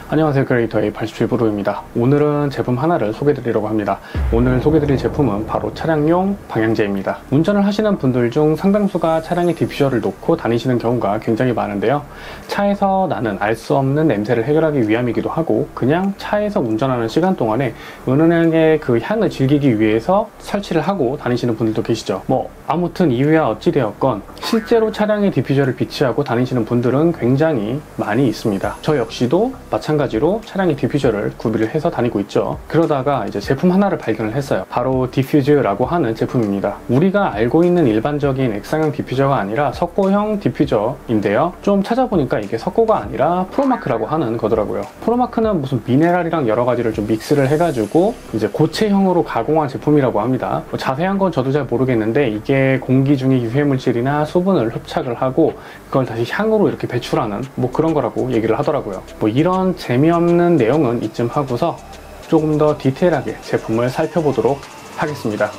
안녕하세요, 크리에이터의 87브로입니다. 오늘은 제품 하나를 소개드리려고 합니다. 오늘 소개드릴 제품은 바로 차량용 방향제입니다. 운전을 하시는 분들 중 상당수가 차량의 디퓨저를 놓고 다니시는 경우가 굉장히 많은데요. 차에서 나는 알 수 없는 냄새를 해결하기 위함이기도 하고, 그냥 차에서 운전하는 시간 동안에 은은하게 그 향을 즐기기 위해서 설치를 하고 다니시는 분들도 계시죠. 아무튼 이유야 어찌되었건 실제로 차량의 디퓨저를 비치하고 다니시는 분들은 굉장히 많이 있습니다. 저 역시도 마찬가지로 차량의 디퓨저를 구비를 해서 다니고 있죠. 그러다가 이제 제품 하나를 발견을 했어요. 바로 디퓨즈라고 하는 제품입니다. 우리가 알고 있는 일반적인 액상형 디퓨저가 아니라 석고형 디퓨저인데요. 좀 찾아보니까 이게 석고가 아니라 프로마크라고 하는 거더라고요. 프로마크는 무슨 미네랄이랑 여러 가지를 좀 믹스를 해가지고 이제 고체형으로 가공한 제품이라고 합니다. 자세한 건 저도 잘 모르겠는데, 이게 공기 중에 유해물질이나 수분을 흡착을 하고 그걸 다시 향으로 이렇게 배출하는 그런 거라고 얘기를 하더라고요. 이런 재미없는 내용은 이쯤 하고서 조금 더 디테일하게 제품을 살펴보도록 하겠습니다.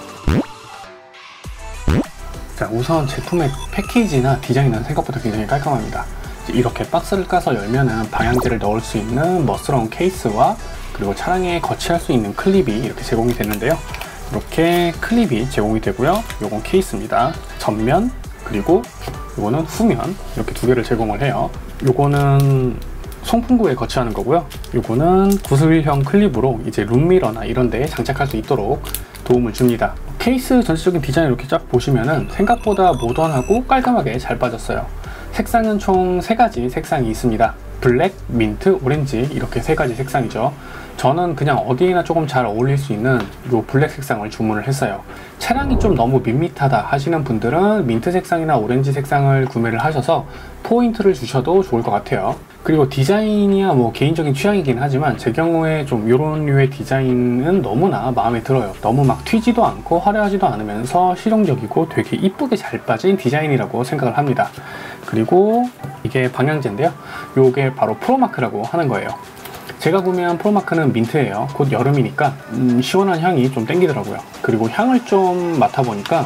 자, 우선 제품의 패키지나 디자인은 생각보다 굉장히 깔끔합니다. 이렇게 박스를 까서 열면은 방향제를 넣을 수 있는 멋스러운 케이스와 그리고 차량에 거치할 수 있는 클립이 이렇게 제공이 되는데요. 이렇게 클립이 제공이 되고요. 요건 케이스입니다. 전면 그리고 요거는 후면, 이렇게 두 개를 제공을 해요. 요거는 송풍구에 거치하는 거고요. 요거는 구슬형 클립으로 이제 룸미러나 이런 데에 장착할 수 있도록 도움을 줍니다. 케이스 전체적인 디자인 이렇게 쫙 보시면은 생각보다 모던하고 깔끔하게 잘 빠졌어요. 색상은 총 3가지 색상이 있습니다. 블랙, 민트, 오렌지, 이렇게 3가지 색상이죠. 저는 그냥 어디에나 조금 잘 어울릴 수 있는 요 블랙 색상을 주문을 했어요. 차량이 좀 너무 밋밋하다 하시는 분들은 민트 색상이나 오렌지 색상을 구매를 하셔서 포인트를 주셔도 좋을 것 같아요. 그리고 디자인이야 개인적인 취향이긴 하지만 제 경우에 좀 요런 류의 디자인은 너무나 마음에 들어요. 너무 막 튀지도 않고 화려하지도 않으면서 실용적이고 되게 이쁘게 잘 빠진 디자인이라고 생각을 합니다. 그리고 이게 방향제인데요. 요게 바로 프로마크라고 하는 거예요. 제가 구매한 프로마크는 민트예요. 곧 여름이니까 시원한 향이 좀 땡기더라고요. 그리고 향을 좀 맡아보니까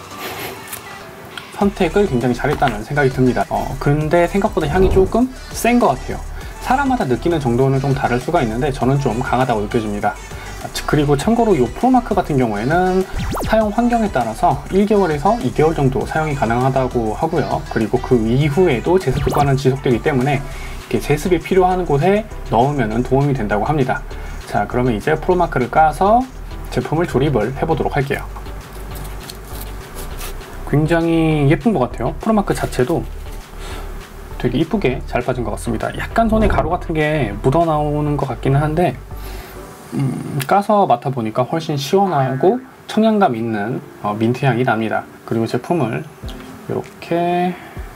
선택을 굉장히 잘했다는 생각이 듭니다. 근데 생각보다 향이 조금 센 것 같아요. 사람마다 느끼는 정도는 좀 다를 수가 있는데 저는 좀 강하다고 느껴집니다. 그리고 참고로 이 프로마크 같은 경우에는 사용 환경에 따라서 1개월에서 2개월 정도 사용이 가능하다고 하고요. 그리고 그 이후에도 제습 효과는 지속되기 때문에 이렇게 제습이 필요한 곳에 넣으면 도움이 된다고 합니다. 자, 그러면 이제 프로마크를 까서 제품을 조립을 해보도록 할게요. 굉장히 예쁜 것 같아요. 프로마크 자체도 되게 이쁘게 잘 빠진 것 같습니다. 약간 손에 가루 같은 게 묻어 나오는 것 같기는 한데 까서 맡아보니까 훨씬 시원하고 청량감 있는 민트 향이 납니다. 그리고 제품을 이렇게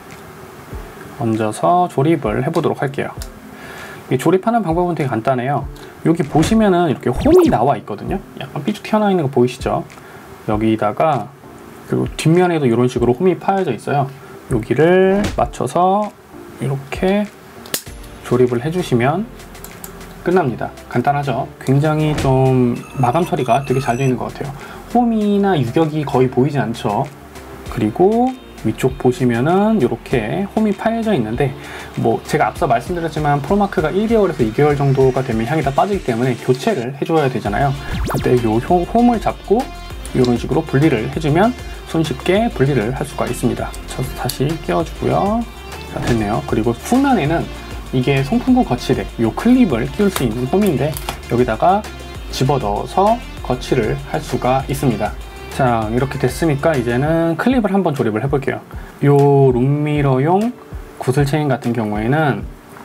얹어서 조립을 해보도록 할게요. 이 조립하는 방법은 되게 간단해요. 여기 보시면은 이렇게 홈이 나와 있거든요. 약간 삐죽 튀어나와 있는 거 보이시죠? 여기다가 그리고 뒷면에도 이런 식으로 홈이 파여져 있어요. 여기를 맞춰서 이렇게 조립을 해주시면 끝납니다. 간단하죠? 굉장히 좀 마감 처리가 되게 잘 되어 있는 것 같아요. 홈이나 유격이 거의 보이지 않죠? 그리고 위쪽 보시면은 이렇게 홈이 파여져 있는데 제가 앞서 말씀드렸지만 프로마크가 1개월에서 2개월 정도가 되면 향이 다 빠지기 때문에 교체를 해줘야 되잖아요. 그때 이 홈을 잡고 이런 식으로 분리를 해주면 손쉽게 분리를 할 수가 있습니다. 다시 끼워주고요. 자, 됐네요. 그리고 후면에는 이게 송풍구 거치대, 이 클립을 끼울 수 있는 홈인데 여기다가 집어넣어서 거치를 할 수가 있습니다. 자, 이렇게 됐으니까 이제는 클립을 한번 조립을 해볼게요. 이 룸미러용 구슬 체인 같은 경우에는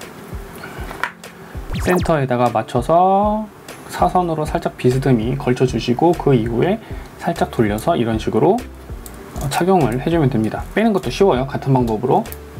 센터에다가 맞춰서 사선으로 살짝 비스듬히 걸쳐주시고 그 이후에 살짝 돌려서 이런 식으로 착용을 해주면 됩니다. 빼는 것도 쉬워요. 같은 방법으로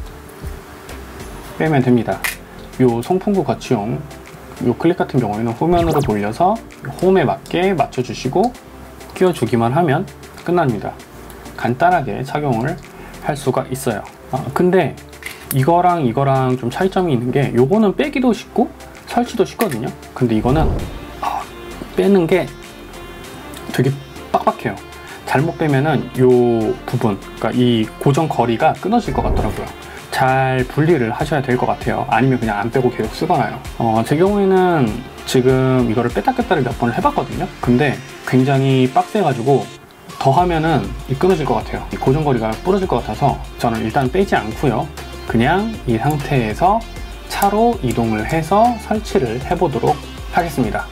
빼면 됩니다. 이 송풍구 거치용 이 클립 같은 경우에는 후면으로 돌려서 홈에 맞게 맞춰주시고 끼워주기만 하면 끝납니다. 간단하게 착용을 할 수가 있어요. 근데 이거랑 좀 차이점이 있는 게 요거는 빼기도 쉽고 설치도 쉽거든요. 근데 이거는 빼는 게 되게 빡빡해요. 잘못 빼면은 요 부분, 그러니까 이 고정 거리가 끊어질 것 같더라고요. 잘 분리를 하셔야 될 것 같아요. 아니면 그냥 안 빼고 계속 쓰거나요. 제 경우에는 지금 이거를 뺐다 꼈다를 몇 번을 해봤거든요. 근데 굉장히 빡세가지고 더 하면은 끊어질 것 같아요. 이 고정거리가 부러질 것 같아서 저는 일단 빼지 않고요. 그냥 이 상태에서 차로 이동을 해서 설치를 해보도록 하겠습니다.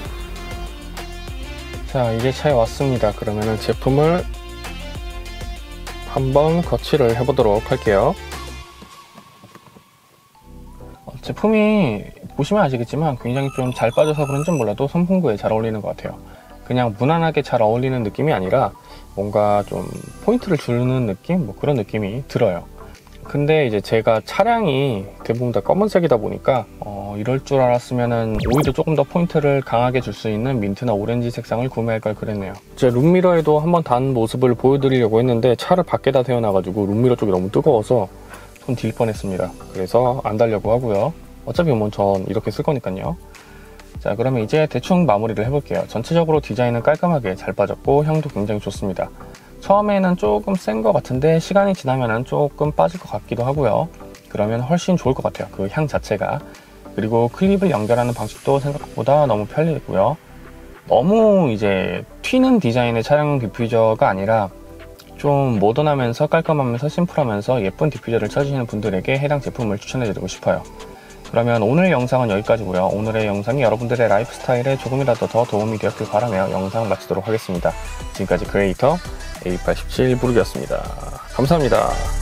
자, 이제 차에 왔습니다. 그러면은 제품을 한번 거치를 해보도록 할게요. 제품이 보시면 아시겠지만 굉장히 좀 잘 빠져서 그런지 몰라도 선풍구에 잘 어울리는 것 같아요. 그냥 무난하게 잘 어울리는 느낌이 아니라 뭔가 좀 포인트를 주는 느낌? 뭐 그런 느낌이 들어요. 근데 이제 제가 차량이 대부분 다 검은색이다 보니까 이럴 줄 알았으면은 오히려 조금 더 포인트를 강하게 줄 수 있는 민트나 오렌지 색상을 구매할 걸 그랬네요. 제 룸미러에도 한번 단 모습을 보여드리려고 했는데 차를 밖에다 세워놔가지고 룸미러 쪽이 너무 뜨거워서 손 딜 뻔했습니다. 그래서 안 달려고 하고요. 어차피 뭐 전 이렇게 쓸 거니까요. 자, 그러면 이제 대충 마무리를 해볼게요. 전체적으로 디자인은 깔끔하게 잘 빠졌고 향도 굉장히 좋습니다. 처음에는 조금 센 것 같은데 시간이 지나면 조금 빠질 것 같기도 하고요. 그러면 훨씬 좋을 것 같아요, 그 향 자체가. 그리고 클립을 연결하는 방식도 생각보다 너무 편리했고요. 너무 이제 튀는 디자인의 차량 디퓨저가 아니라 좀 모던하면서 깔끔하면서 심플하면서 예쁜 디퓨저를 찾으시는 분들에게 해당 제품을 추천해드리고 싶어요. 그러면 오늘 영상은 여기까지고요. 오늘의 영상이 여러분들의 라이프 스타일에 조금이라도 더 도움이 되었길 바라며 영상 마치도록 하겠습니다. 지금까지 크리에이터 A87 부르기였습니다. 감사합니다.